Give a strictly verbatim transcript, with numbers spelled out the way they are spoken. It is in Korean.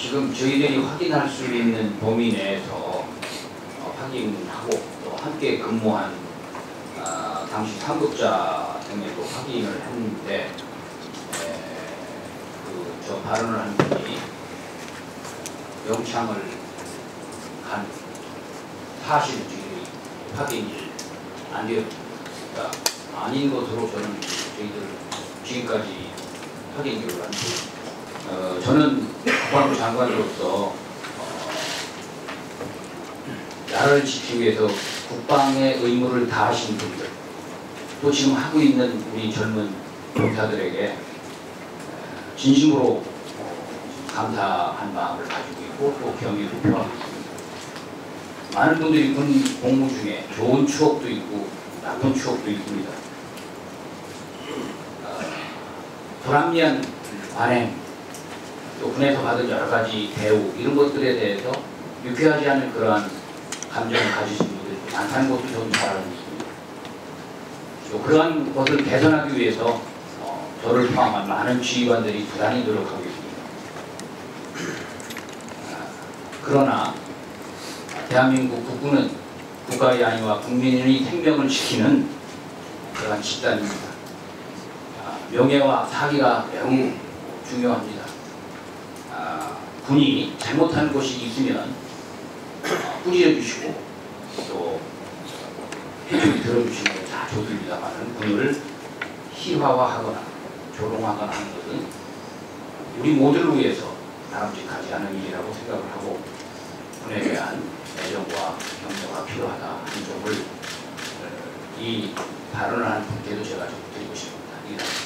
지금 저희들이 확인할 수 있는 범위 내에서 어, 확인하고 또 함께 근무한 어, 당시 상급자 등에도 확인을 했는데 그 저 발언을 한 분이 영창을 간 사실이 확인이 안 되었습니다. 아닌 것으로 저는 저희들 지금까지 확인을 한 어, 저는 국방부 장관으로서 어, 나라를 지키기 위해서 국방의 의무를 다하신 분들 또 지금 하고 있는 우리 젊은 병사들에게 진심으로 감사한 마음을 가지고 있고 또 경의를 표하고 있습니다. 많은 분들이 군 복무 중에 좋은 추억도 있고 나쁜 추억도 있습니다. 어, 불합리한 관행 또 군에서 받은 여러 가지 대우 이런 것들에 대해서 유쾌하지 않은 그러한 감정을 가지신 분들이 많다는 것도 저는 잘 알고 있습니다. 또 그러한 것을 개선하기 위해서 어, 저를 포함한 많은 지휘관들이 부단히 노력하고 있습니다. 그러나 대한민국 국군은 국가의 안위와 국민의 생명을 지키는 그러한 집단입니다. 명예와 사기가 매우 중요합니다. 아, 군이 잘못한 것이 있으면 어, 꾸짖어 주시고 또 해주기 들어주시는 게 다 좋습니다만 군을 희화화하거나 조롱하거나 하는 것은 우리 모두를 위해서 바람직하지 않은 일이라고 생각을 하고 군에 대한 애정과 경계가 필요하다 하는 점을 이 발언을 하는 분께도 제가 좀 드리고 싶습니다.